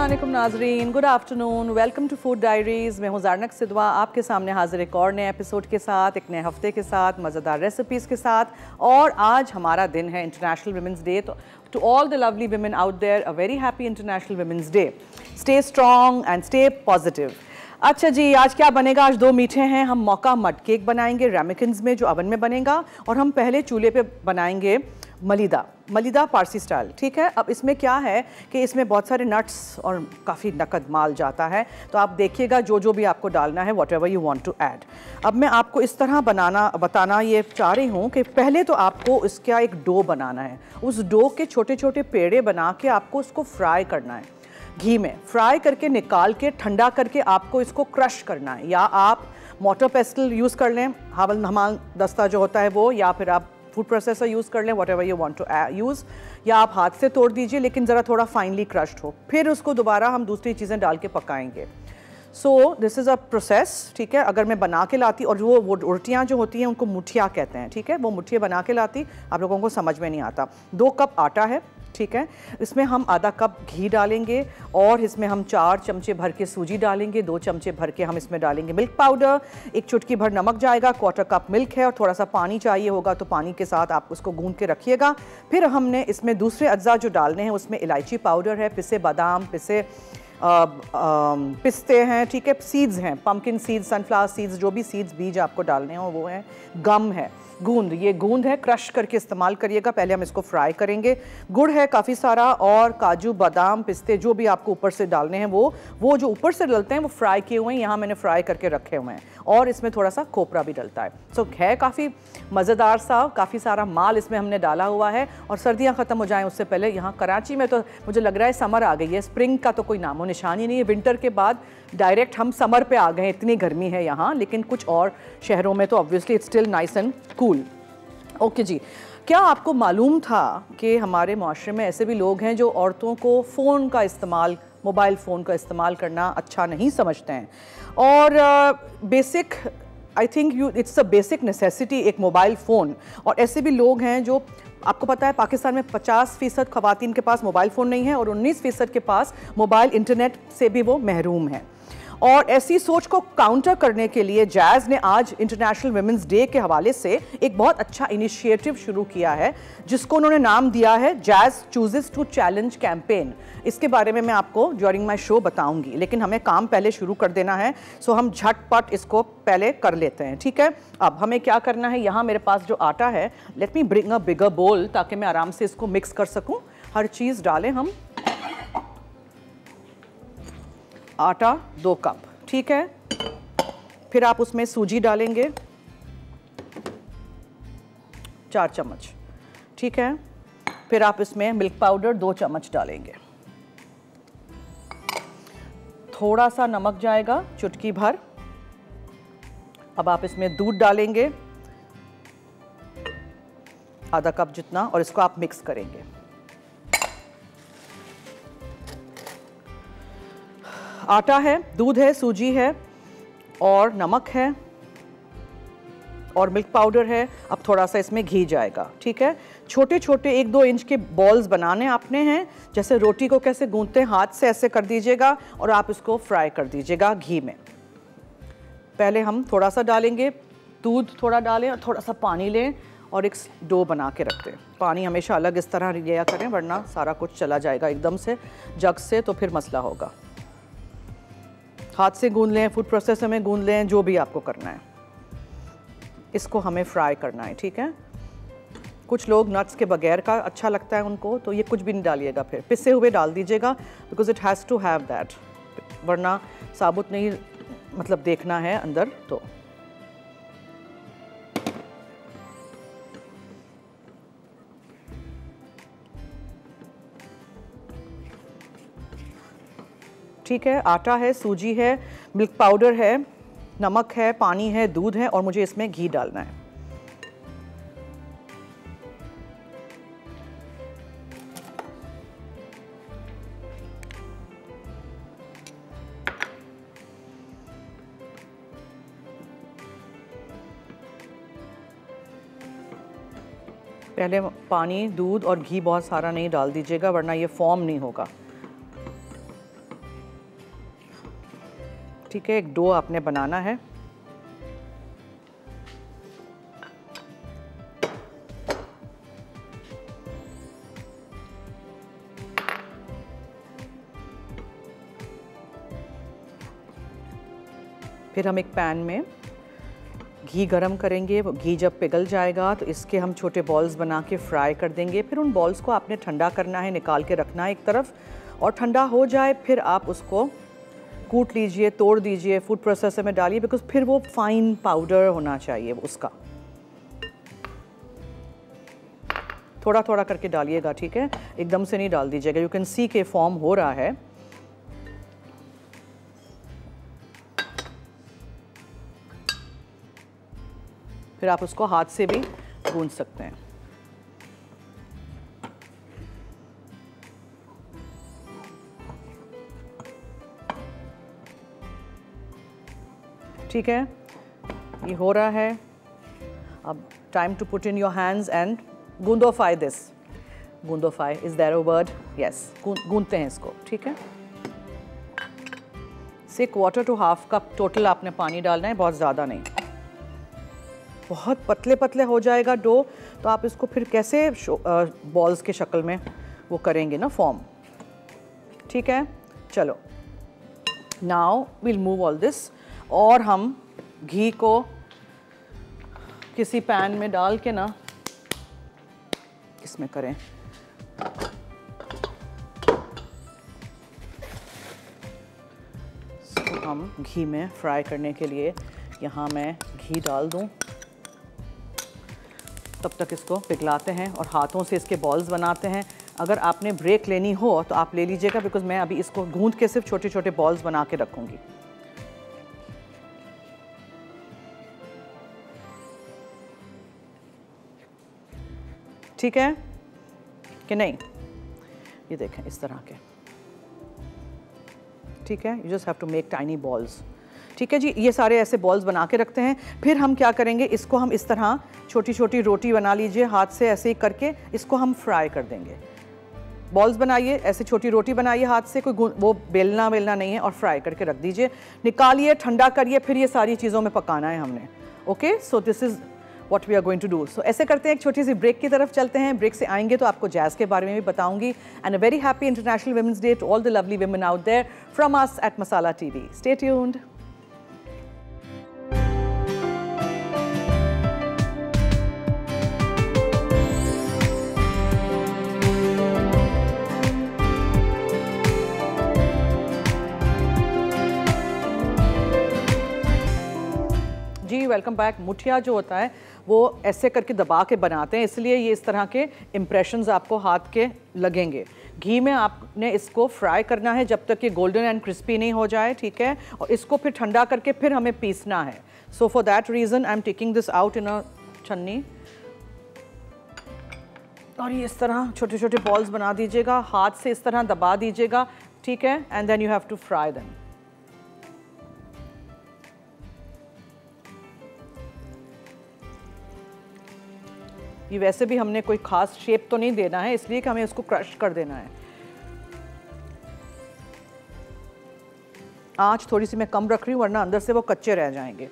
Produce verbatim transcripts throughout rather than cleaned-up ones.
अस्सलामुअलैकुम नाजरीन, good afternoon, welcome to food diaries. मैं हूँ ज़ारनक सिद्वा, आपके सामने हाजिर एक और नए एपिसोड के साथ, एक नए हफ्ते के साथ, मज़ेदार रेसिपीज़ के साथ। और आज हमारा दिन है इंटरनेशनल वुमेंस डे। तो to all the lovely women out there, a very happy international women's day. Stay strong and stay positive. अच्छा जी, आज क्या बनेगा? आज दो मीठे हैं। हम मौका मड केक बनाएंगे रेमिकिन्स में, जो अवन में बनेगा, और हम पहले चूल्हे पे बनाएंगे मलिदा मलिदा पारसी स्टाइल। ठीक है, अब इसमें क्या है कि इसमें बहुत सारे नट्स और काफ़ी नकद माल जाता है, तो आप देखिएगा जो जो भी आपको डालना है, whatever you want to add. अब मैं आपको इस तरह बनाना बताना ये चाह रही हूँ कि पहले तो आपको इसका एक डो बनाना है। उस डो के छोटे छोटे पेड़े बना के आपको उसको फ्राई करना है घी में। फ्राई करके निकाल के ठंडा करके आपको इसको क्रश करना है, या आप मोटर पेस्टल यूज़ कर लें, हावल हमाल दस्ता जो होता है वो, या फिर आप फूड प्रोसेसर यूज़ कर लें, whatever you want to use, या आप हाथ से तोड़ दीजिए, लेकिन ज़रा थोड़ा फाइनली क्रश्ड हो। फिर उसको दोबारा हम दूसरी चीज़ें डाल के पकाएंगे। So this is a process. ठीक है, अगर मैं बना के लाती, और वो वो रोटियाँ जो होती हैं उनको मुठिया कहते हैं, ठीक है, वो मुठिया बना के लाती, आप लोगों को समझ में नहीं आता। दो कप आटा है, ठीक है, इसमें हम आधा कप घी डालेंगे, और इसमें हम चार चमचे भर के सूजी डालेंगे, दो चमचे भर के हम इसमें डालेंगे मिल्क पाउडर, एक चुटकी भर नमक जाएगा, क्वार्टर कप मिल्क है, और थोड़ा सा पानी चाहिए होगा तो पानी के साथ आप उसको गूंद के रखिएगा। फिर हमने इसमें दूसरे अज्जा जो डालने हैं, उसमें इलायची पाउडर है, पिसे बादाम, पिसे आ, आ, पिस्ते हैं, ठीक है, सीड्स हैं, पम्पकिन सीड्स, सनफ्लावर सीड्स, जो भी सीड्स बीज आपको डालने हो वो हैं, गम है, गूंद, ये गूंद है, क्रश करके इस्तेमाल करिएगा। पहले हम इसको फ्राई करेंगे। गुड़ है काफ़ी सारा, और काजू बादाम पिस्ते जो भी आपको ऊपर से डालने हैं वो वो जो ऊपर से डलते हैं वो फ्राई किए हुए हैं, यहाँ मैंने फ्राई करके रखे हुए हैं, और इसमें थोड़ा सा खोपरा भी डलता है। सो so, है काफ़ी मज़ेदार सा, काफ़ी सारा माल इसमें हमने डाला हुआ है। और सर्दियाँ ख़त्म हो जाएँ उससे पहले, यहाँ कराची में तो मुझे लग रहा है समर आ गई है, स्प्रिंग का तो कोई नामो निशान ही नहीं है। विंटर के बाद डायरेक्ट हम समर पे आ गए, इतनी गर्मी है यहाँ, लेकिन कुछ और शहरों में तो obviously it's still nice and cool. Okay जी, क्या आपको मालूम था कि हमारे माशरे में ऐसे भी लोग हैं जो औरतों को फ़ोन का इस्तेमाल, मोबाइल फ़ोन का इस्तेमाल करना अच्छा नहीं समझते हैं? और basic, I think you it's a basic necessity एक मोबाइल फ़ोन। और ऐसे भी लोग हैं जो, आपको पता है पाकिस्तान में पचास फ़ीसद ख़वातीन के पास मोबाइल फ़ोन नहीं है, और उन्नीस फ़ीसद के पास मोबाइल इंटरनेट से भी वो महरूम हैं। और ऐसी सोच को काउंटर करने के लिए जैज़ ने आज इंटरनेशनल वुमेंस डे के हवाले से एक बहुत अच्छा इनिशिएटिव शुरू किया है, जिसको उन्होंने नाम दिया है Jazz chooses to challenge campaign. इसके बारे में मैं आपको ड्यूरिंग माई शो बताऊंगी, लेकिन हमें काम पहले शुरू कर देना है, सो हम झटपट इसको पहले कर लेते हैं। ठीक है, अब हमें क्या करना है, यहाँ मेरे पास जो आटा है, लेट मी ब्रिंग अ बिगर बोल ताकि मैं आराम से इसको मिक्स कर सकूँ। हर चीज़ डालें हम। आटा दो कप, ठीक है, फिर आप उसमें सूजी डालेंगे चार चम्मच, ठीक है, फिर आप इसमें मिल्क पाउडर दो चम्मच डालेंगे, थोड़ा सा नमक जाएगा चुटकी भर। अब आप इसमें दूध डालेंगे आधा कप जितना, और इसको आप मिक्स करेंगे। आटा है, दूध है, सूजी है, और नमक है, और मिल्क पाउडर है। अब थोड़ा सा इसमें घी जाएगा, ठीक है। छोटे छोटे एक दो इंच के बॉल्स बनाने आपने हैं, जैसे रोटी को कैसे गूंथते हैं, हाथ से ऐसे कर दीजिएगा, और आप इसको फ्राई कर दीजिएगा घी में। पहले हम थोड़ा सा डालेंगे दूध, थोड़ा डालें, और थोड़ा सा पानी लें, और एक डो बना के रखते हैं। पानी हमेशा अलग इस तरह लिया करें, वरना सारा कुछ चला जाएगा एकदम से जग से, तो फिर मसला होगा। हाथ से गूंद लें, फूड प्रोसेसर में गूंद लें, जो भी आपको करना है। इसको हमें फ्राई करना है, ठीक है। कुछ लोग नट्स के बगैर का अच्छा लगता है उनको, तो ये कुछ भी नहीं डालिएगा, फिर पिसे हुए डाल दीजिएगा, because it has to have that, वरना साबुत नहीं मतलब देखना है अंदर। तो ठीक है, आटा है, सूजी है, मिल्क पाउडर है, नमक है, पानी है, दूध है, और मुझे इसमें घी डालना है। पहले पानी, दूध और घी बहुत सारा नहीं डाल दीजिएगा, वरना ये फॉर्म नहीं होगा। ठीक है, एक डो आपने बनाना है। फिर हम एक पैन में घी गरम करेंगे। वो घी जब पिघल जाएगा तो इसके हम छोटे बॉल्स बना के फ्राई कर देंगे। फिर उन बॉल्स को आपने ठंडा करना है, निकाल के रखना है एक तरफ, और ठंडा हो जाए फिर आप उसको कूट लीजिए, तोड़ दीजिए, फूड प्रोसेसर में डालिए, बिकॉज फिर वो फाइन पाउडर होना चाहिए उसका। थोड़ा थोड़ा करके डालिएगा, ठीक है, एकदम से नहीं डाल दीजिएगा। यू कैन सी के फॉर्म हो रहा है। फिर आप उसको हाथ से भी गूंथ सकते हैं। ठीक है, ये हो रहा है। अब time to put in your hands and गूंदोफाई दिस। गूंदोफाई, is there a word? Yes, गूंथते हैं इसको, ठीक है। से quarter to half cup total आपने पानी डालना है, बहुत ज़्यादा नहीं। बहुत पतले पतले हो जाएगा डो तो आप इसको फिर कैसे बॉल्स के शक्ल में वो करेंगे ना, फॉर्म। ठीक है, चलो now will move all this. और हम घी को किसी पैन में डाल के ना इसमें करें। इसको हम घी में फ्राई करने के लिए यहाँ मैं घी डाल दूँ। तब तक इसको पिघलाते हैं और हाथों से इसके बॉल्स बनाते हैं। अगर आपने ब्रेक लेनी हो तो आप ले लीजिएगा, बिकॉज मैं अभी इसको गूंथ के सिर्फ छोटे छोटे बॉल्स बना के रखूंगी। ठीक है कि नहीं? ये देखें इस तरह के, ठीक है। You just have to make tiny balls. ठीक है जी, ये सारे ऐसे बॉल्स बना के रखते हैं। फिर हम क्या करेंगे, इसको हम इस तरह छोटी छोटी रोटी बना लीजिए, हाथ से ऐसे ही करके इसको हम फ्राई कर देंगे। बॉल्स बनाइए, ऐसे छोटी रोटी बनाइए हाथ से, कोई वो बेलना बेलना नहीं है, और फ्राई करके रख दीजिए। निकालिए, ठंडा करिए, फिर ये सारी चीज़ों में पकाना है हमने। Okay, so this is what we are going to do. सो ऐसे करते हैं, एक छोटी सी ब्रेक की तरफ चलते हैं। ब्रेक से आएंगे तो आपको जैज़ के बारे में भी बताऊंगी। And a very happy international women's day to all the lovely women out there from us at Masala TV. Stay tuned. जी वेलकम बैक। मुठिया जो होता है वो ऐसे करके दबा के बनाते हैं, इसलिए ये इस तरह के इम्प्रेशंस आपको हाथ के लगेंगे। घी में आपने इसको फ्राई करना है जब तक ये गोल्डन एंड क्रिस्पी नहीं हो जाए, ठीक है। और इसको फिर ठंडा करके फिर हमें पीसना है। So for that reason I am taking this out in a छन्नी। और ये इस तरह छोटे छोटे बॉल्स बना दीजिएगा, हाथ से इस तरह दबा दीजिएगा, ठीक है। And then you have to fry them. ये वैसे भी हमने कोई खास शेप तो नहीं देना है, इसलिए कि हमें इसको क्रश कर देना है। आंच थोड़ी सी मैं कम रख रही हूँ, वरना अंदर से वो कच्चे रह जाएंगे।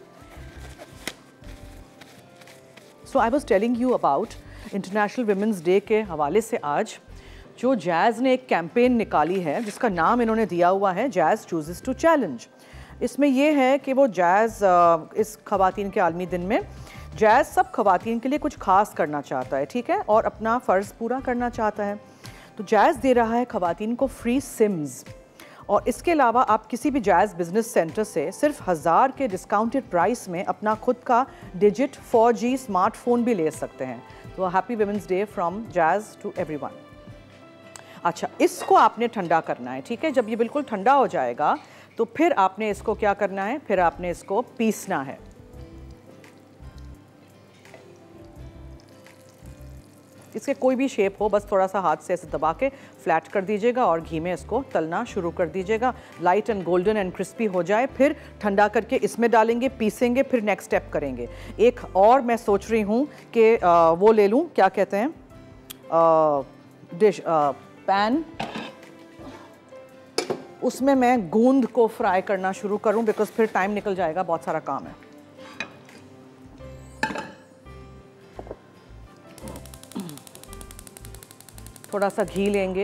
So I was telling you about international women's day के हवाले से आज जो जैज़ ने एक कैंपेन निकाली है, जिसका नाम इन्होंने दिया हुआ है जैज़ चूजेस टू चैलेंज। इसमें यह है कि वो जैज़ इस ख़वातीन के आलमी दिन में जैज़ सब ख़वातीन के लिए कुछ खास करना चाहता है, ठीक है, और अपना फ़र्ज़ पूरा करना चाहता है। तो जैज़ दे रहा है ख़वातीन को फ्री सिम्स, और इसके अलावा आप किसी भी जैज़ बिज़नेस सेंटर से सिर्फ हज़ार के डिस्काउंटेड प्राइस में अपना खुद का डिजिट फोर जी स्मार्टफोन भी ले सकते हैं। तो happy women's day from Jazz to everyone. अच्छा, इसको आपने ठंडा करना है, ठीक है। जब ये बिल्कुल ठंडा हो जाएगा तो फिर आपने इसको क्या करना है, फिर आपने इसको पीसना है। इसके कोई भी शेप हो, बस थोड़ा सा हाथ से ऐसे दबा के फ्लैट कर दीजिएगा और घी में इसको तलना शुरू कर दीजिएगा। Light and golden and crispy हो जाए फिर ठंडा करके इसमें डालेंगे, पीसेंगे, फिर नेक्स्ट स्टेप करेंगे। एक और मैं सोच रही हूँ कि वो ले लूँ, क्या कहते हैं, डिश पैन, उसमें मैं गूंद को फ्राई करना शुरू करूं, बिकॉज फिर टाइम निकल जाएगा, बहुत सारा काम है। थोड़ा सा घी लेंगे,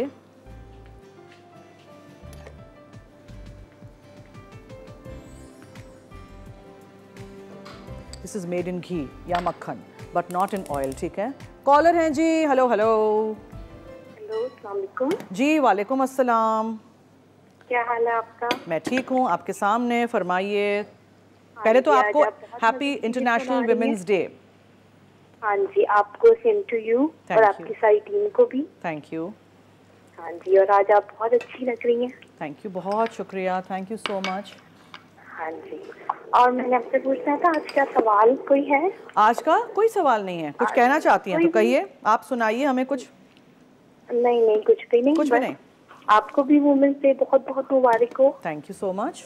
this is made in ghee या मक्खन, बट नॉट इन ऑयल, ठीक है। कॉलर हैं जी, हेलो हेलो। हेलो, अस्सलाम वालेकुम। जी वालेकुम अस्सलाम। क्या हाल है आपका? मैं ठीक हूँ, आपके सामने, फरमाइए। पहले तो आपको हैप्पी इंटरनेशनल वुमेन्स डे। हाँ जी, आपको सेम टू यू और आपकी सारी टीम को भी थैंक यू। हाँ जी, और आज आप बहुत अच्छी लग रही हैं। थैंक यू, बहुत शुक्रिया, थैंक यू सो मच। हाँ जी, और मैंने आपसे पूछना था, आज का सवाल कोई है? आज का कोई सवाल नहीं है। कुछ कहना चाहती हैं तो कहिए, आप सुनाइए हमें कुछ। नहीं नहीं, कुछ भी नहीं, कुछ भी नहीं। आपको भी वुमेन्स डे बहुत बहुत मुबारक हो। Thank you so much.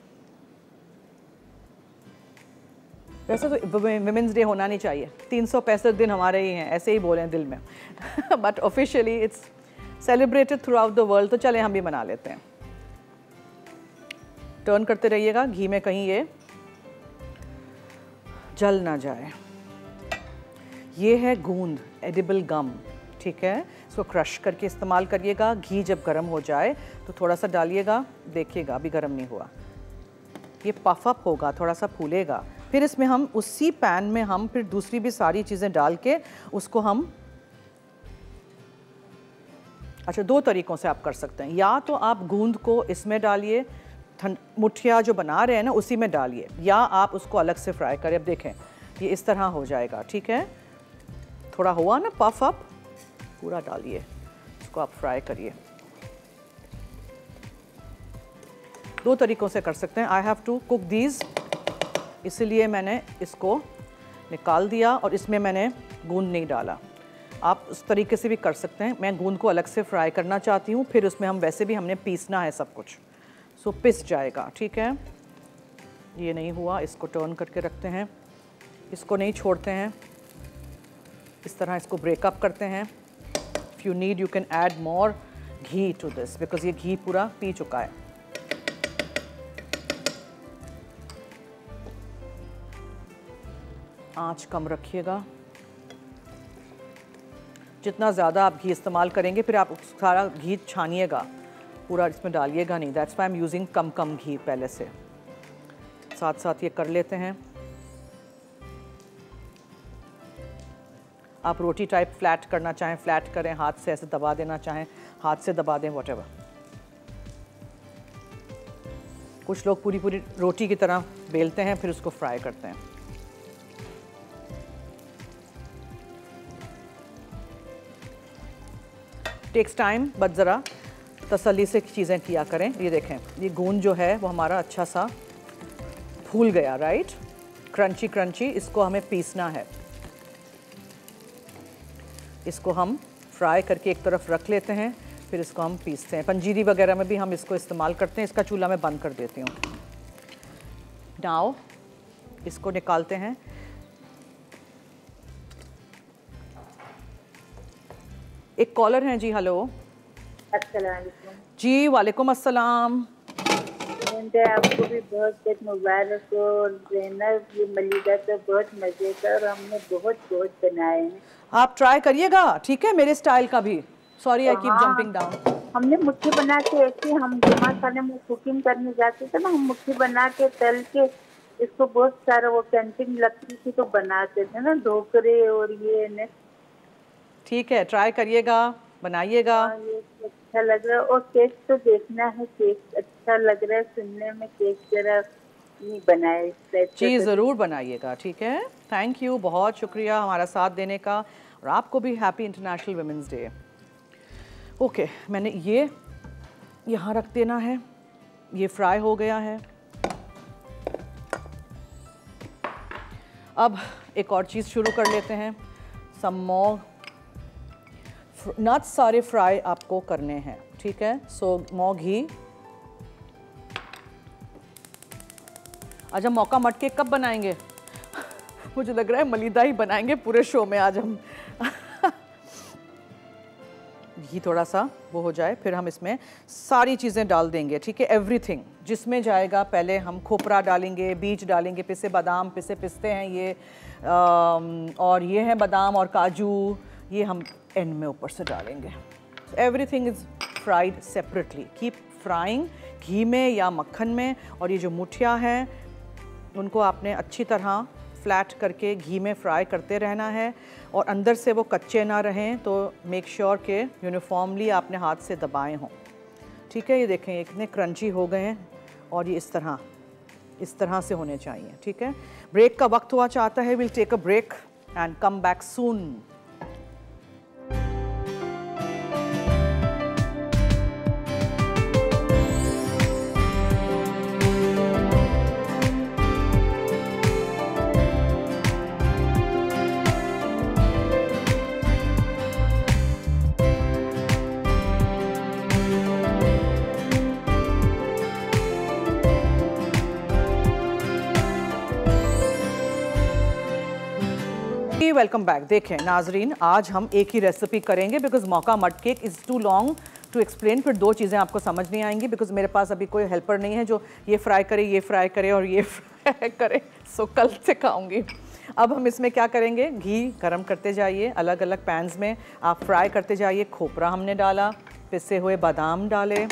वैसे तो वुमेन्स डे होना नहीं चाहिए, तीन सौ पैंसठ दिन हमारे ही हैं, ऐसे ही बोलें दिल में but officially it's celebrated throughout the world, तो चले हम भी मना लेते हैं। टर्न करते रहिएगा घी में, कहीं ये जल ना जाए। ये है गूंद, एडिबल गम, ठीक है। इसको क्रश करके इस्तेमाल करिएगा। घी जब गर्म हो जाए तो थोड़ा सा डालिएगा, देखिएगा अभी गर्म नहीं हुआ, ये पफ अप होगा, थोड़ा सा फूलेगा। फिर इसमें हम उसी पैन में हम फिर दूसरी भी सारी चीज़ें डाल के उसको हम, अच्छा दो तरीक़ों से आप कर सकते हैं। या तो आप गूंद को इसमें डालिए, मुठिया जो बना रहे हैं ना उसी में डालिए, या आप उसको अलग से फ्राई करें। अब देखें ये इस तरह हो जाएगा, ठीक है। थोड़ा हुआ ना पफ अप, पूरा डालिए, इसको आप फ्राई करिए। दो तरीक़ों से कर सकते हैं। I have to cook these, इसलिए मैंने इसको निकाल दिया और इसमें मैंने गूंद नहीं डाला। आप उस तरीके से भी कर सकते हैं। मैं गूंद को अलग से फ्राई करना चाहती हूँ, फिर उसमें हम वैसे भी हमने पीसना है सब कुछ, सो पिस जाएगा, ठीक है। ये नहीं हुआ, इसको टर्न करके रखते हैं, इसको नहीं छोड़ते हैं, इस तरह इसको ब्रेकअप करते हैं। If you need you can add more ghee to this, because ये घी पूरा पी चुका है। आंच कम रखिएगा। जितना ज़्यादा आप घी इस्तेमाल करेंगे फिर आप सारा घी छानिएगा, पूरा इसमें डालिएगा नहीं। That's why I am using कम कम घी पहले से। साथ साथ ये कर लेते हैं। आप रोटी टाइप फ्लैट करना चाहें फ्लैट करें, हाथ से ऐसे दबा देना चाहें हाथ से दबा दें, व्हाटएवर। कुछ लोग पूरी पूरी रोटी की तरह बेलते हैं फिर उसको फ्राई करते हैं। टेक्स टाइम, बट ज़रा तसल्ली से चीज़ें किया करें। ये देखें ये गूंद जो है वो हमारा अच्छा सा फूल गया, राइट, क्रंची क्रंची। इसको हमें पीसना है, इसको हम फ्राई करके एक तरफ रख लेते हैं, फिर इसको हम पीसते हैं। पंजीरी वगैरह में भी हम इसको इस्तेमाल करते हैं। इसका चूल्हा मैं बंद कर देती हूँ। नाउ इसको निकालते हैं। एक कॉलर हैं जी, हेलो। अस्सलाम वालेकुम। जी वालेकुम अस्सलाम। आपको भी बहुत बहुत मुबारक हो। ज़ैनब ये मलिदा तो बहुत मज़े का और हमने बहुत बहुत बनाए हैं। आप ट्राई करिएगा, ठीक है, मेरे स्टाइल का भी। Sorry I keep jumping down. हमने मुट्ठी बना के ऐसे, हम जुम्मा खाने में कुकिंग करने जाते थे ना, हम मुट्ठी बना के तल के इसको बहुत सारा वो कैंटीन लगती थी तो बनाते थे ना, ढोकरे और ये ने। ठीक है, ट्राई करिएगा, बनाइएगा। ये अच्छा लग रहा है और केक तो देखना है, केक अच्छा लग रहा है सुनने में। केक जरा नहीं बनाए जी, ज़रूर बनाइएगा, ठीक है। थैंक यू, बहुत शुक्रिया हमारा साथ देने का, और आपको भी happy international women's day. Okay, मैंने ये यहाँ रख देना है, ये फ्राई हो गया है। अब एक और चीज़ शुरू कर लेते हैं। सम मोर नट्स सारे फ्राई आपको करने हैं, ठीक है। सो मोर घी। आज हम मौका मटके कब बनाएंगे मुझे लग रहा है मलिदा ही बनाएंगे पूरे शो में आज हम घी थोड़ा सा वो हो जाए, फिर हम इसमें सारी चीज़ें डाल देंगे, ठीक है, एवरीथिंग जिसमें जाएगा। पहले हम खोपरा डालेंगे, बीज डालेंगे, पिसे बादाम, पिसे पिस्ते हैं ये, और ये हैं बादाम और काजू, ये हम एंड में ऊपर से डालेंगे। Everything is fried separately, keep frying घी में या मक्खन में। और ये जो मुठिया हैं उनको आपने अच्छी तरह फ्लैट करके घी में फ्राई करते रहना है, और अंदर से वो कच्चे ना रहें, तो मेक श्योर के यूनिफॉर्मली आपने हाथ से दबाए हों, ठीक है। ये देखें ये कितने क्रंची हो गए हैं, और ये इस तरह इस तरह से होने चाहिए, ठीक है। ब्रेक का वक्त हुआ चाहता है, will take a break and come back soon. Welcome back. देखें नाजरीन, आज हम एक ही रेसिपी करेंगे बिकॉज मौका mud cake is too long to explain. फिर दो चीज़ें आपको समझ नहीं आएंगी बिकॉज मेरे पास अभी कोई हेल्पर नहीं है जो ये फ्राई करे, ये फ्राई करे और ये फ्राई करे, सो कल सिखाऊंगी। अब हम इसमें क्या करेंगे, घी गरम करते जाइए, अलग अलग पैन्स में आप फ्राई करते जाइए। खोपरा हमने डाला, पिसे हुए बादाम डाले,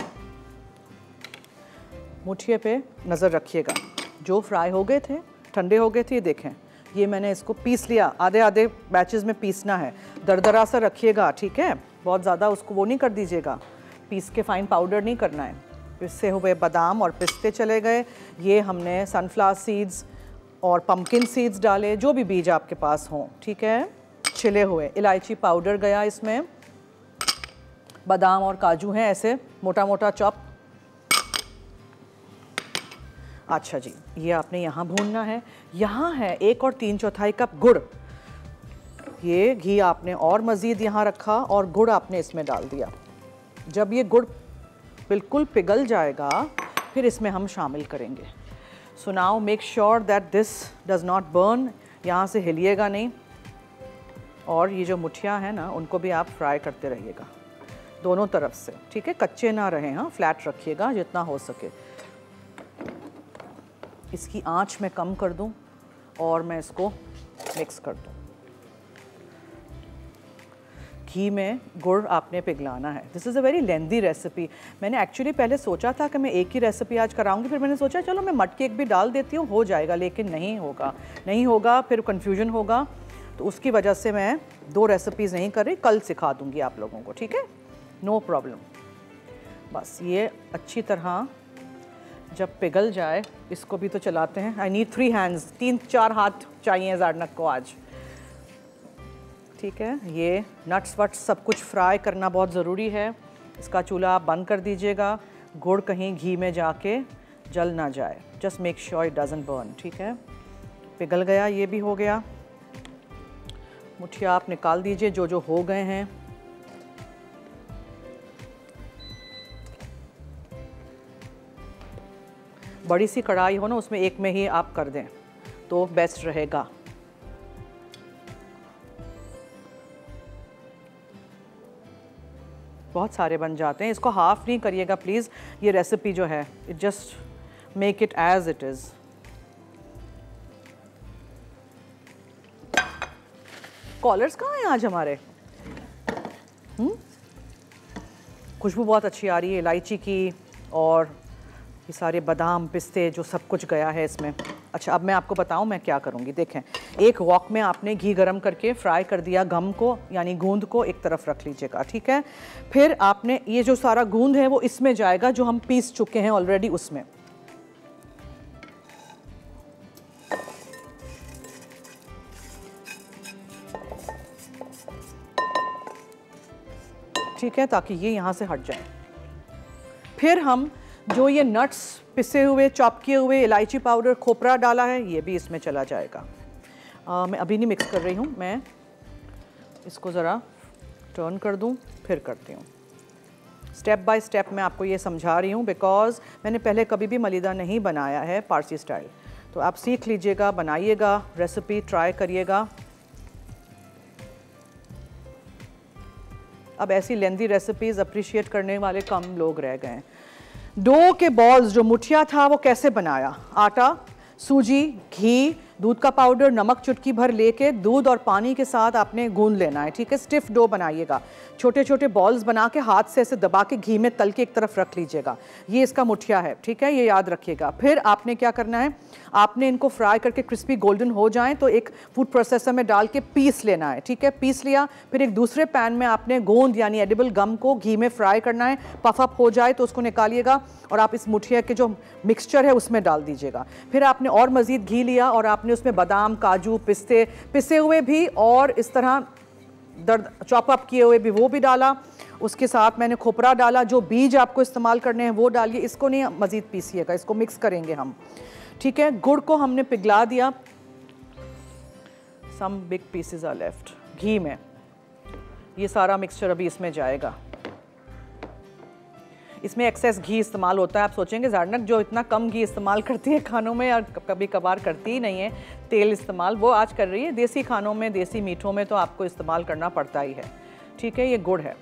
मुठिए पे नज़र रखिएगा, जो फ्राई हो गए थे, ठंडे हो गए थे। ये देखें, ये मैंने इसको पीस लिया, आधे आधे बैचेस में पीसना है, दरदरा सा रखिएगा, ठीक है, बहुत ज़्यादा उसको वो नहीं कर दीजिएगा, पीस के फाइन पाउडर नहीं करना है। पिसे हुए बादाम और पिस्ते चले गए, ये हमने सनफ्लावर सीड्स और पम्पकिन सीड्स डाले, जो भी बीज आपके पास हों, ठीक है। छिले हुए इलायची पाउडर गया इसमें, बादाम और काजू हैं ऐसे मोटा मोटा चॉप। अच्छा जी, ये आपने यहाँ भूनना है। यहाँ है एक और तीन चौथाई कप गुड़, ये घी आपने और मज़ीद यहाँ रखा और गुड़ आपने इसमें डाल दिया। जब ये गुड़ बिल्कुल पिघल जाएगा फिर इसमें हम शामिल करेंगे। So now make sure that this does not burn, यहाँ से हिलिएगा नहीं। और ये जो मुठिया है ना उनको भी आप फ्राई करते रहिएगा दोनों तरफ से, ठीक है, कच्चे ना रहें, हाँ, फ्लैट रखिएगा जितना हो सके। इसकी आंच मैं कम कर दूं और मैं इसको मिक्स कर दूं। घी में गुड़ आपने पिघलाना है। This is a very lengthy recipe. मैंने एक्चुअली पहले सोचा था कि मैं एक ही रेसिपी आज कराऊंगी, फिर मैंने सोचा चलो मैं मड केक भी डाल देती हूँ, हो जाएगा, लेकिन नहीं होगा नहीं होगा फिर कन्फ्यूजन होगा, तो उसकी वजह से मैं दो रेसिपीज़ नहीं कर रही, कल सिखा दूँगी आप लोगों को, ठीक है, नो प्रॉब्लम। बस ये अच्छी तरह जब पिघल जाए, इसको भी तो चलाते हैं। आई नीड थ्री हैंड्स, तीन चार हाथ चाहिए ज़ारनक को आज, ठीक है। ये नट्स वट्स सब कुछ फ्राई करना बहुत ज़रूरी है। इसका चूल्हा आप बंद कर दीजिएगा, गुड़ कहीं घी में जाके जल ना जाए, just make sure it doesn't burn, ठीक है। पिघल गया, ये भी हो गया। मुठिया आप निकाल दीजिए जो जो हो गए हैं। बड़ी सी कढ़ाई हो ना, उसमें एक में ही आप कर दें तो बेस्ट रहेगा। बहुत सारे बन जाते हैं, इसको हाफ नहीं करिएगा प्लीज़। ये रेसिपी जो है it just make it as it is. Callers कहाँ हैं आज हमारे? हम्म, खुशबू बहुत अच्छी आ रही है इलायची की, और ये सारे बादाम पिस्ते जो सब कुछ गया है इसमें। अच्छा, अब मैं आपको बताऊं मैं क्या करूंगी। देखें, एक वॉक में आपने घी गरम करके फ्राई कर दिया गम को, यानी गूंद को एक तरफ रख लीजिएगा, ठीक है। फिर आपने ये जो सारा गूंद है वो इसमें जाएगा जो हम पीस चुके हैं ऑलरेडी उसमें। ठीक है, ताकि ये यहाँ से हट जाए। फिर हम जो ये नट्स पिसे हुए, चॉप किए हुए, इलायची पाउडर, खोपरा डाला है, ये भी इसमें चला जाएगा। आ, मैं अभी नहीं मिक्स कर रही हूँ, मैं इसको ज़रा टर्न कर दूँ फिर करती हूँ। स्टेप बाय स्टेप मैं आपको ये समझा रही हूँ बिकॉज़ मैंने पहले कभी भी मलीदा नहीं बनाया है पारसी स्टाइल, तो आप सीख लीजिएगा, बनाइएगा, रेसिपी ट्राई करिएगा। अब ऐसी लेंदी रेसिपीज़ अप्रिशिएट करने वाले कम लोग रह गए हैं। डो के बॉल्स, जो मुठिया था वो कैसे बनाया? आटा, सूजी, घी, दूध का पाउडर, नमक चुटकी भर लेके दूध और पानी के साथ आपने गूंद लेना है, ठीक है। स्टिफ डो बनाइएगा, छोटे छोटे बॉल्स बना के हाथ से ऐसे दबा के घी में तल के एक तरफ रख लीजिएगा। ये इसका मुठिया है, ठीक है, ये याद रखिएगा। फिर आपने क्या करना है, आपने इनको फ्राई करके क्रिस्पी गोल्डन हो जाएं तो एक फूड प्रोसेसर में डाल के पीस लेना है, ठीक है। पीस लिया, फिर एक दूसरे पैन में आपने गोंद यानी एडिबल गम को घी में फ्राई करना है। पफ अप हो जाए तो उसको निकालिएगा और आप इस मुठिया के जो मिक्सचर है उसमें डाल दीजिएगा। फिर आपने और मज़ीद घी लिया और आपने उसमें बादाम, काजू, पिस्ते पिसे हुए भी और इस तरह दर्द चॉप अप किए हुए भी वो भी डाला। उसके साथ मैंने खोपरा डाला, जो बीज आपको इस्तेमाल करने हैं वो डालिए। इसको नहीं मज़ीद पीसिएगा, इसको मिक्स करेंगे हम, ठीक है। गुड़ को हमने पिघला दिया, some big pieces are left घी में। ये सारा मिक्सचर अभी इसमें जाएगा। इसमें एक्सेस घी इस्तेमाल होता है। आप सोचेंगे ज़ारनक जो इतना कम घी इस्तेमाल करती है खानों में और कभी कभार करती ही नहीं है तेल इस्तेमाल, वो आज कर रही है। देसी खानों में, देसी मीठों में तो आपको इस्तेमाल करना पड़ता ही है, ठीक है। ये गुड़ है।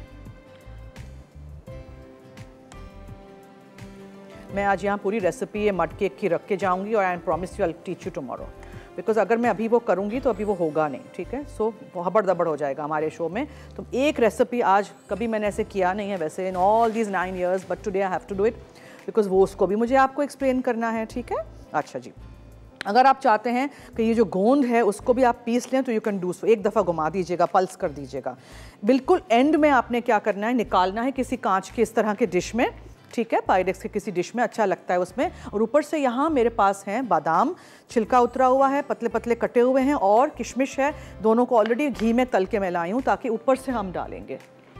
मैं आज यहाँ पूरी रेसिपी ये मड केक की रख के जाऊँगी और I promise you I will teach you tomorrow, because अगर मैं अभी वो करूँगी तो अभी वो होगा नहीं, ठीक है। सो so, हबड़ दबड़ हो जाएगा हमारे शो में। तो एक रेसिपी आज, कभी मैंने ऐसे किया नहीं है वैसे in all these nine years, but today I have to do it because वो उसको भी मुझे आपको एक्सप्लेन करना है, ठीक है। अच्छा जी, अगर आप चाहते हैं कि ये जो गोंद है उसको भी आप पीस लें तो यू कैन डू सो। एक दफ़ा घुमा दीजिएगा, पल्स कर दीजिएगा। बिल्कुल एंड में आपने क्या करना है, निकालना है किसी कांच के इस तरह के डिश में, ठीक है। पाइरेक्स के किसी डिश में अच्छा लगता है उसमें। और ऊपर से यहाँ मेरे पास हैं बादाम, छिलका उतरा हुआ है, पतले पतले कटे हुए हैं, और किशमिश है। दोनों को ऑलरेडी घी में तल के मैं लाई हूँ ताकि ऊपर से हम डालेंगे।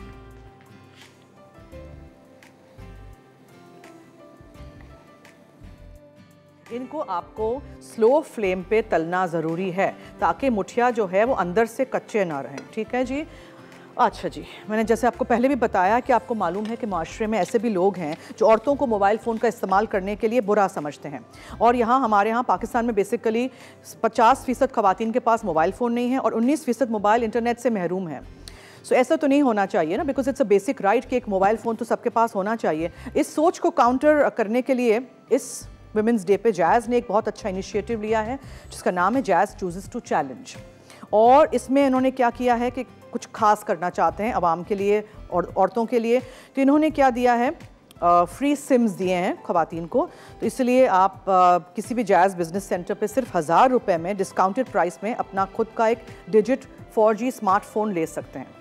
इनको आपको स्लो फ्लेम पे तलना ज़रूरी है ताकि मुठिया जो है वो अंदर से कच्चे ना रहें, ठीक है जी। अच्छा जी, मैंने जैसे आपको पहले भी बताया कि आपको मालूम है कि माशरे में ऐसे भी लोग हैं जो औरतों को मोबाइल फ़ोन का इस्तेमाल करने के लिए बुरा समझते हैं। और यहाँ हमारे यहाँ पाकिस्तान में बेसिकली पचास फ़ीसद ख़वातीन के पास मोबाइल फ़ोन नहीं है और उन्नीस फ़ीसद मोबाइल इंटरनेट से महरूम है। सो ऐसा तो नहीं होना चाहिए ना, because it's a basic right कि एक मोबाइल फ़ोन तो सबके पास होना चाहिए। इस सोच को काउंटर करने के लिए इस वुमेंस डे पे जैज़ ने एक बहुत अच्छा इनिशिएटिव लिया है जिसका नाम है जैज़ चूजेस टू चैलेंज। और इसमें इन्होंने क्या किया है कि कुछ खास करना चाहते हैं आवाम के लिए और औरतों के लिए। तो इन्होंने क्या दिया है, फ्री सिम्स दिए हैं ख़वातीन को। तो इसलिए आप आ, किसी भी जैज़ बिजनेस सेंटर पे सिर्फ हज़ार रुपये में डिस्काउंटेड प्राइस में अपना खुद का एक डिजिट फोर जी स्मार्टफोन ले सकते हैं।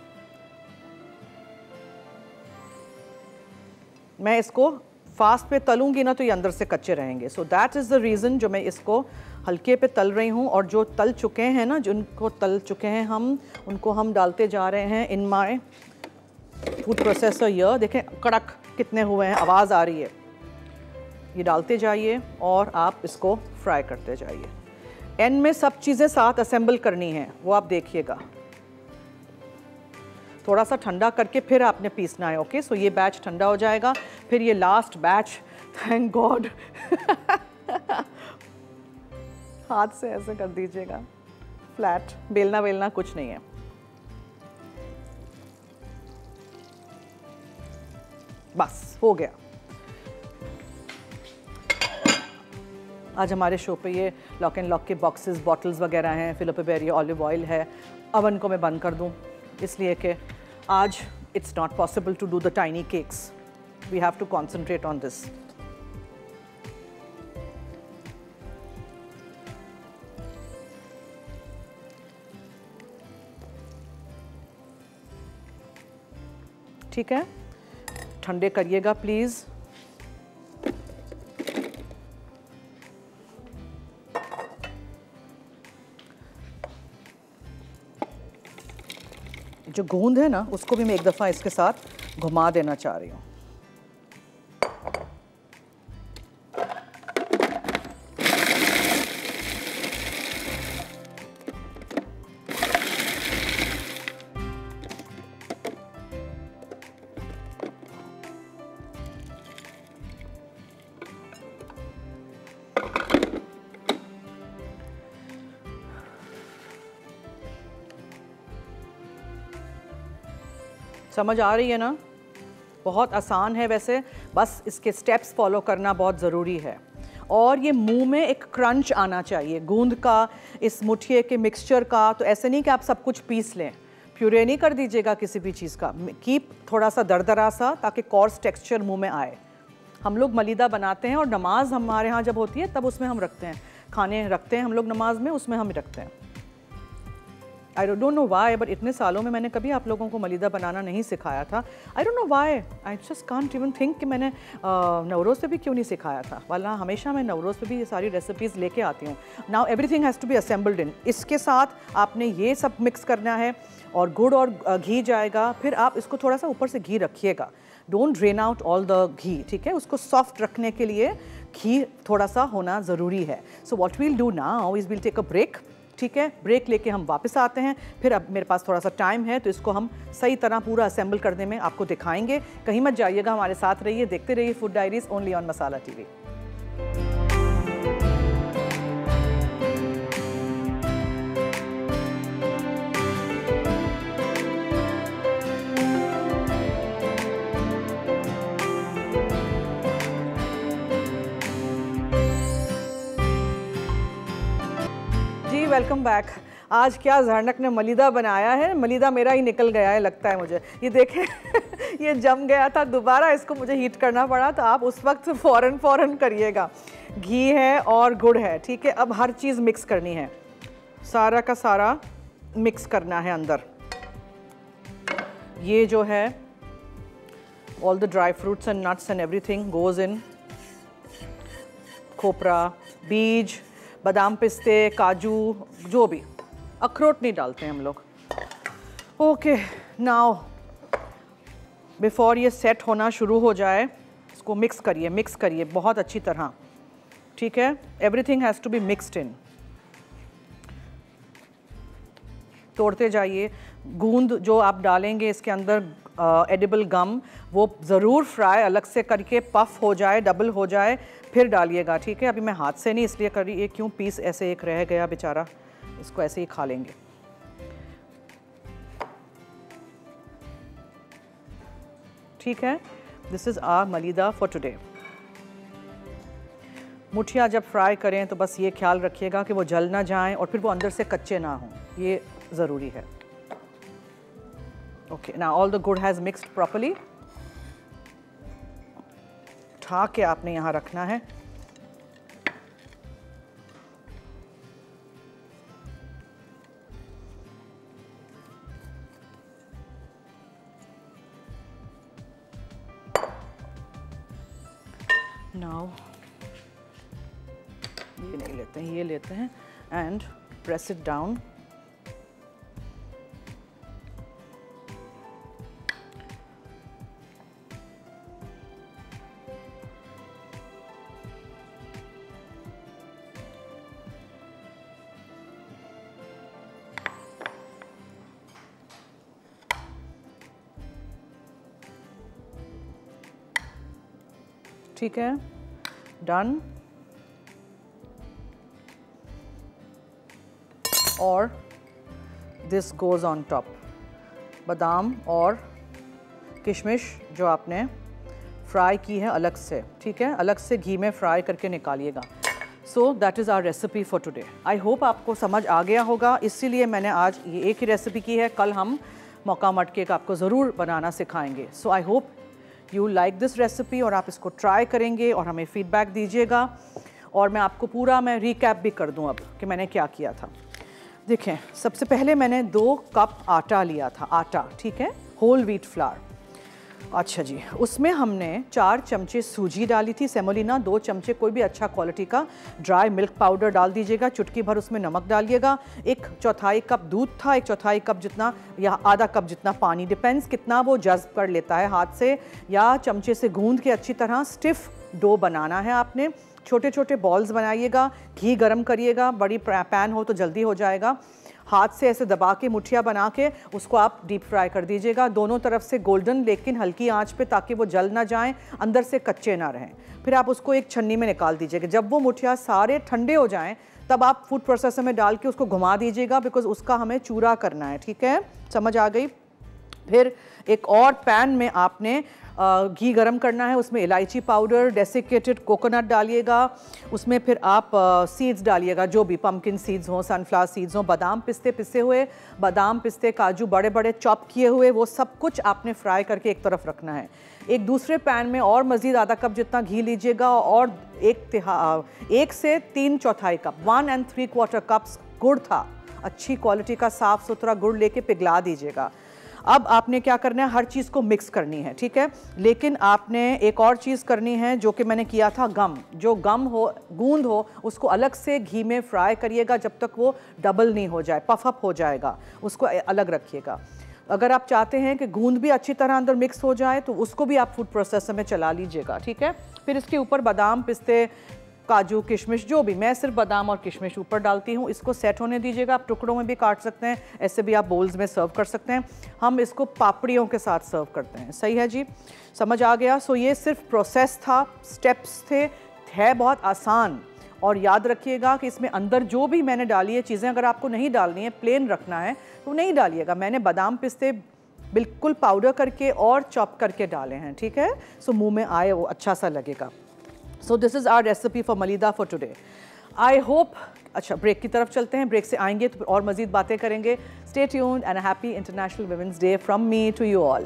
मैं इसको फास्ट पे तलूंगी ना तो ये अंदर से कच्चे रहेंगे। So that is the reason जो मैं इसको हल्के पे तल रही हूँ। और जो तल चुके हैं ना, जिनको तल चुके हैं हम, उनको हम डालते जा रहे हैं इन माय फूड प्रोसेसर। ये देखें कड़क कितने हुए हैं, आवाज़ आ रही है। ये डालते जाइए और आप इसको फ्राई करते जाइए। एंड में सब चीज़ें साथ असेंबल करनी हैं, वो आप देखिएगा। थोड़ा सा ठंडा करके फिर आपने पीसना है, ओके। सो ये बैच ठंडा हो जाएगा, फिर ये लास्ट बैच, थैंक गॉड हाथ से ऐसे कर दीजिएगा, फ्लैट, बेलना बेलना कुछ नहीं है। बस हो गया। आज हमारे शो पे ये लॉक एंड लॉक के बॉक्सेस, बॉटल्स वगैरह हैं, फिलिप बेरी ऑलिव ऑयल है। अवन को मैं बंद कर दूं इसलिए कि आज it's not possible to do the tiny cakes, we have to concentrate on this. ठीक है, ठंडे करिएगा प्लीज़। जो गोंद है ना उसको भी मैं एक दफ़ा इसके साथ घुमा देना चाह रही हूँ। समझ आ रही है ना? बहुत आसान है वैसे, बस इसके स्टेप्स फॉलो करना बहुत ज़रूरी है। और ये मुंह में एक क्रंच आना चाहिए गूंद का, इस मुठिए के मिक्सचर का। तो ऐसे नहीं कि आप सब कुछ पीस लें, प्यूरे नहीं कर दीजिएगा किसी भी चीज़ का। कीप थोड़ा सा दरदरा सा, ताकि कॉर्स टेक्सचर मुंह में आए। हम लोग मलीदा बनाते हैं और नमाज हमारे यहाँ जब होती है तब उसमें हम रखते हैं, खाने रखते हैं हम लोग नमाज में, उसमें हम रखते हैं। I don't know why, but इतने सालों में मैंने कभी आप लोगों को मलीदा बनाना नहीं सिखाया था। I don't know why, I just can't even think कि मैंने नवरोज़ पे भी क्यों नहीं सिखाया था। वाला हमेशा मैं नवरोज़ पे भी ये सारी रेसिपीज़ लेके आती हूँ। Now everything has to be assembled in. इसके साथ आपने ये सब मिक्स करना है और गुड़ और घी जाएगा। फिर आप इसको थोड़ा सा ऊपर से घी रखिएगा, don't drain out all the ghee, ठीक है? उसको सॉफ्ट रखने के लिए घी थोड़ा सा होना ज़रूरी है। So what we'll do now is we'll take a break, ठीक है? ब्रेक लेके हम वापस आते हैं। फिर अब मेरे पास थोड़ा सा टाइम है तो इसको हम सही तरह पूरा असेंबल करने में आपको दिखाएंगे। कहीं मत जाइएगा, हमारे साथ रहिए, देखते रहिए food diaries only on Masala TV. Welcome back. आज क्या ज़ारनक ने मलीदा बनाया है, मलीदा मेरा ही निकल गया है लगता है मुझे। ये देखें ये जम गया था, दोबारा इसको मुझे हीट करना पड़ा, तो आप उस वक्त फ़ौरन फ़ौरन करिएगा। घी है और गुड़ है, ठीक है? अब हर चीज़ मिक्स करनी है, सारा का सारा मिक्स करना है अंदर। ये जो है all the dry fruits and nuts and everything goes in, खोपरा, बीज, बादाम, पिस्ते, काजू, जो भी, अखरोट नहीं डालते हैं हम लोग। ओके, नाउ बिफोर ये सेट होना शुरू हो जाए, इसको मिक्स करिए, मिक्स करिए बहुत अच्छी तरह, ठीक है? Everything has to be mixed in. तोड़ते जाइए। गूंद जो आप डालेंगे इसके अंदर, एडिबल गम, वो ज़रूर फ्राई अलग से करके पफ हो जाए, डबल हो जाए, फिर डालिएगा, ठीक है? अभी मैं हाथ से नहीं इसलिए कर रही, ये क्यों पीस ऐसे एक रह गया बेचारा, इसको ऐसे ही खा लेंगे। ठीक है, this is our malida for today. मुठिया जब फ्राई करें तो बस ये ख्याल रखिएगा कि वो जल ना जाएं और फिर वो अंदर से कच्चे ना हों, ये ज़रूरी है। Okay, now all the gur has mixed properly. उठा के आपने यहाँ रखना है। नाउ ये नहीं लेते हैं, ये लेते हैं एंड प्रेस इट डाउन। ठीक है, डन। और दिस गोज़ ऑन टॉप। बादाम और किशमिश जो आपने फ्राई की है अलग से, ठीक है? अलग से घी में फ्राई करके निकालिएगा। So that is our recipe for today. I hope आपको समझ आ गया होगा, इसीलिए मैंने आज ये एक ही रेसिपी की है। कल हम मौका मटके का आपको ज़रूर बनाना सिखाएंगे। So I hope you like this recipe और आप इसको ट्राई करेंगे और हमें फीडबैक दीजिएगा। और मैं आपको पूरा मैं रिकैप भी कर दूं अब कि मैंने क्या किया था। देखें, सबसे पहले मैंने दो कप आटा लिया था, आटा, ठीक है? Whole wheat flour. अच्छा जी, उसमें हमने चार चमचे सूजी डाली थी सेमोलिना, दो चमचे कोई भी अच्छा क्वालिटी का ड्राई मिल्क पाउडर डाल दीजिएगा, चुटकी भर उसमें नमक डालिएगा, एक चौथाई कप दूध था, एक चौथाई कप जितना या आधा कप जितना पानी, डिपेंड्स कितना वो जज्ब कर लेता है हाथ से या चमचे से गूंद के अच्छी तरह स्टिफ डो बनाना है आपने। छोटे छोटे बॉल्स बनाइएगा, घी गरम करिएगा, बड़ी पैन हो तो जल्दी हो जाएगा। हाथ से ऐसे दबा के मुठिया बना के उसको आप डीप फ्राई कर दीजिएगा, दोनों तरफ से गोल्डन लेकिन हल्की आंच पे, ताकि वो जल ना जाएं, अंदर से कच्चे ना रहें। फिर आप उसको एक छन्नी में निकाल दीजिएगा। जब वो मुठिया सारे ठंडे हो जाएं तब आप फूड प्रोसेसर में डाल के उसको घुमा दीजिएगा, बिकॉज उसका हमें चूरा करना है, ठीक है? समझ आ गई? फिर एक और पैन में आपने घी गरम करना है, उसमें इलायची पाउडर, डेसिकेटेड कोकोनट डालिएगा, उसमें फिर आप सीड्स डालिएगा, जो भी पम्पकिन सीड्स हों, सनफ्लावर सीड्स हों, बादाम पिस्ते पिसे हुए, बादाम पिस्ते काजू बड़े बड़े चॉप किए हुए, वो सब कुछ आपने फ्राई करके एक तरफ रखना है। एक दूसरे पैन में और मज़ीद आधा कप जितना घी लीजिएगा और एक तिहा एक से तीन चौथाई cup one and three quarter cups गुड़ था, अच्छी क्वालिटी का साफ़ सुथरा गुड़ लेके पिघला दीजिएगा। अब आपने क्या करना है, हर चीज़ को मिक्स करनी है, ठीक है। लेकिन आपने एक और चीज़ करनी है जो कि मैंने किया था, गम, जो गम हो, गूंद हो, उसको अलग से घी में फ्राई करिएगा जब तक वो डबल नहीं हो जाए, पफ अप हो जाएगा, उसको अलग रखिएगा। अगर आप चाहते हैं कि गूंद भी अच्छी तरह अंदर मिक्स हो जाए तो उसको भी आप फूड प्रोसेसर में चला लीजिएगा, ठीक है। फिर इसके ऊपर बादाम पिस्ते काजू किशमिश, जो भी, मैं सिर्फ बादाम और किशमिश ऊपर डालती हूँ, इसको सेट होने दीजिएगा। आप टुकड़ों में भी काट सकते हैं, ऐसे भी आप बोल्स में सर्व कर सकते हैं। हम इसको पापड़ियों के साथ सर्व करते हैं। सही है जी, समझ आ गया। सो ये सिर्फ प्रोसेस था, स्टेप्स थे, है बहुत आसान। और याद रखिएगा कि इसमें अंदर जो भी मैंने डाली है चीज़ें, अगर आपको नहीं डालनी है, प्लेन रखना है तो नहीं डालिएगा। मैंने बादाम पिस्ते बिल्कुल पाउडर करके और चॉप करके डाले हैं, ठीक है। सो मुँह में आए वो अच्छा सा लगेगा। So this is our recipe for Malida for today. I hope, अच्छा ब्रेक की तरफ चलते हैं, ब्रेक से आएंगे तो और मज़ीद बातें करेंगे। Stay tuned and a happy International Women's Day from me to you all.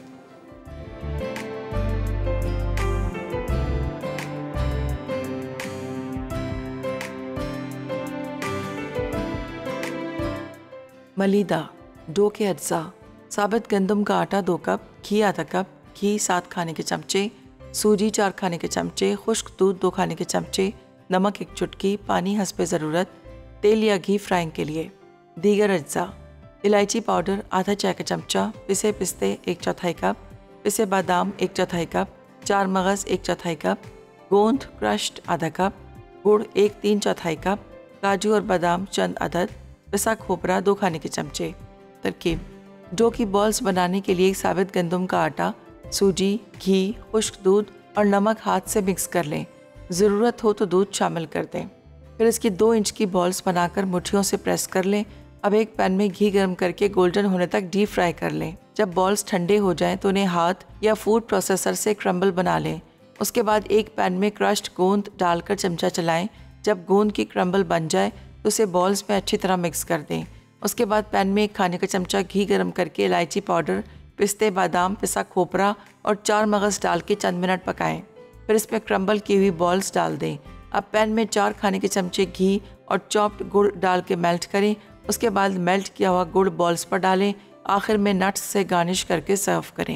मलीदा डो के अज्जा: साबित गंदम का आटा दो कप, घी आधा कप, घी सात खाने के चमचे, सूजी चार खाने के चमचे, खुश्क दूध दो खाने के चमचे, नमक एक चुटकी, पानी हस्बे ज़रूरत, तेल या घी फ्राइंग के लिए। दीगर अज्जा: इलायची पाउडर आधा चाय का चमचा, पिसे पिस्ते एक चौथाई कप, पिसे बादाम एक चौथाई कप, चार मगज़ एक चौथाई कप, गोंद क्रश्ड आधा कप, गुड़ एक तीन चौथाई कप, काजू और बादाम चंद अदद, पिसा खोपरा दो खाने के चमचे। तरकीब: डो की बॉल्स बनाने के लिए साबित गंदम का आटा, सूजी, घी, खुश्क दूध और नमक हाथ से मिक्स कर लें। ज़रूरत हो तो दूध शामिल कर दें। फिर इसकी दो इंच की बॉल्स बनाकर मुट्ठियों से प्रेस कर लें। अब एक पैन में घी गर्म करके गोल्डन होने तक डीप फ्राई कर लें। जब बॉल्स ठंडे हो जाएं तो उन्हें हाथ या फूड प्रोसेसर से क्रम्बल बना लें। उसके बाद एक पैन में क्रश्ड गोंद डालकर चमचा चलाएं। जब गोंद की क्रम्बल बन जाए तो उसे बॉल्स में अच्छी तरह मिक्स कर दें। उसके बाद पैन में एक खाने का चमचा घी गर्म करके इलायची पाउडर, पिस्ते, बादाम, पिसा खोपरा और चार मगज़ डाल के चंद मिनट पकाएं। फिर इसमें क्रम्बल की हुई बॉल्स डाल दें। अब पैन में चार खाने के चमचे घी और चॉप्ड गुड़ डाल के मेल्ट करें। उसके बाद मेल्ट किया हुआ गुड़ बॉल्स पर डालें। आखिर में नट्स से गार्निश करके सर्व करें।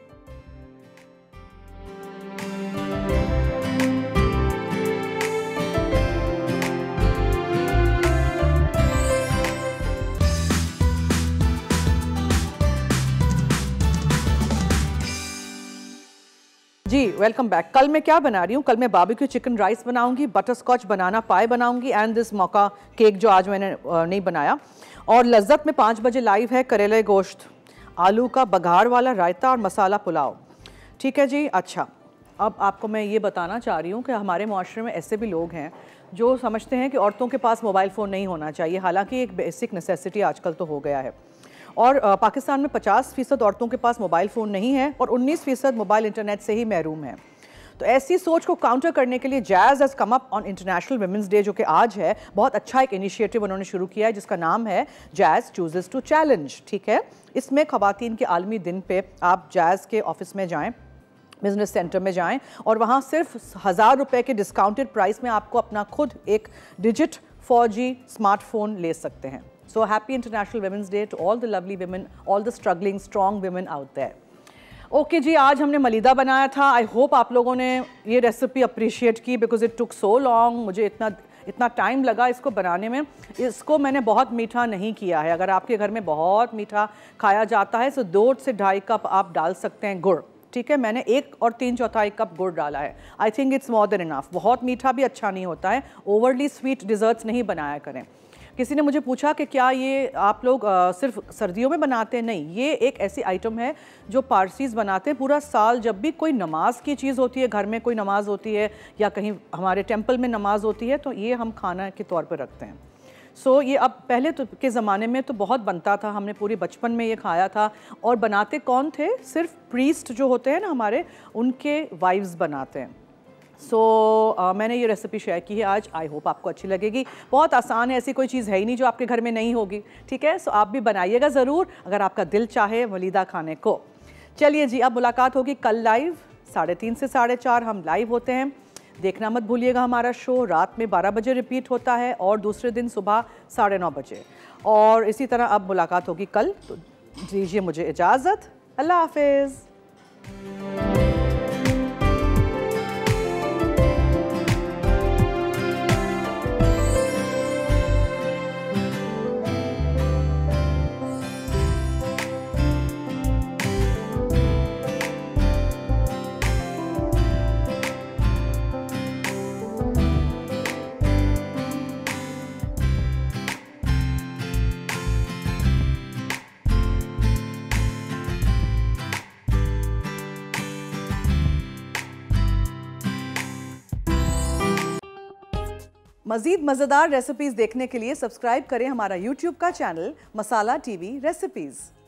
जी वेलकम बैक। कल मैं क्या बना रही हूँ, कल मैं बारबेक्यू चिकन राइस बनाऊंगी, बटर स्कॉच बनाना पाए बनाऊंगी एंड दिस मौका केक जो आज मैंने नहीं बनाया। और लज्जत में पाँच बजे लाइव है करेले गोश्त, आलू का बघार वाला रायता और मसाला पुलाव। ठीक है जी। अच्छा, अब आपको मैं ये बताना चाह रही हूँ कि हमारे माशरे में ऐसे भी लोग हैं जो समझते हैं कि औरतों के पास मोबाइल फ़ोन नहीं होना चाहिए, हालांकि एक बेसिक नेसेसिटी आजकल तो हो गया है। और पाकिस्तान में पचास फ़ीसद औरतों के पास मोबाइल फ़ोन नहीं है और उन्नीस फ़ीसद मोबाइल इंटरनेट से ही महरूम है। तो ऐसी सोच को काउंटर करने के लिए Jazz has come up on international women's day, जो कि आज है, बहुत अच्छा एक इनिशिएटिव उन्होंने शुरू किया है जिसका नाम है जैज़ चूजेस टू चैलेंज। ठीक है, इसमें ख़वातीन के आलमी दिन पे आप जैज़ के ऑफिस में जाएँ, बिज़नेस सेंटर में जाएं और वहाँ सिर्फ हज़ार रुपए के डिस्काउंटेड प्राइस में आपको अपना खुद एक डिजिट फोर जी स्मार्टफोन ले सकते हैं। So happy international women's day to all the lovely women, all the struggling strong women out there. Okay जी, आज हमने मलीदा बनाया था। आई होप आप लोगों ने ये रेसिपी अप्रिशिएट की because it took so long. मुझे इतना इतना टाइम लगा इसको बनाने में। इसको मैंने बहुत मीठा नहीं किया है। अगर आपके घर में बहुत मीठा खाया जाता है तो दो से ढाई कप आप डाल सकते हैं गुड़। ठीक है, मैंने एक और तीन चौथाई कप गुड़ डाला है। I think it's more than enough. बहुत मीठा भी अच्छा नहीं होता है, ओवरली स्वीट डिज़र्ट्स नहीं बनाया करें। किसी ने मुझे पूछा कि क्या ये आप लोग आ, सिर्फ सर्दियों में बनाते हैं? नहीं, ये एक ऐसी आइटम है जो पारसीज़ बनाते हैं पूरा साल। जब भी कोई नमाज की चीज़ होती है, घर में कोई नमाज होती है या कहीं हमारे टेंपल में नमाज होती है, तो ये हम खाना के तौर पर रखते हैं। सो so, ये अब पहले तो के ज़माने में तो बहुत बनता था, हमने पूरे बचपन में ये खाया था। और बनाते कौन थे? सिर्फ प्रीस्ट जो होते हैं ना हमारे, उनके वाइफ्स बनाते हैं। सो so, uh, मैंने ये रेसिपी शेयर की है आज। आई होप आपको अच्छी लगेगी। बहुत आसान है, ऐसी कोई चीज़ है ही नहीं जो आपके घर में नहीं होगी, ठीक है। सो so, आप भी बनाइएगा ज़रूर अगर आपका दिल चाहे वलीदा खाने को। चलिए जी, अब मुलाकात होगी कल लाइव साढ़े तीन से साढ़े चार हम लाइव होते हैं। देखना मत भूलिएगा हमारा शो। रात में बारह बजे रिपीट होता है और दूसरे दिन सुबह साढ़े नौ बजे। और इसी तरह अब मुलाकात होगी कल। तो दीजिए मुझे इजाज़त। अल्लाह हाफिज़। मज़ीद मज़ेदार रेसिपीज़ देखने के लिए सब्सक्राइब करें हमारा यूट्यूब का चैनल मसाला टीवी रेसिपीज़।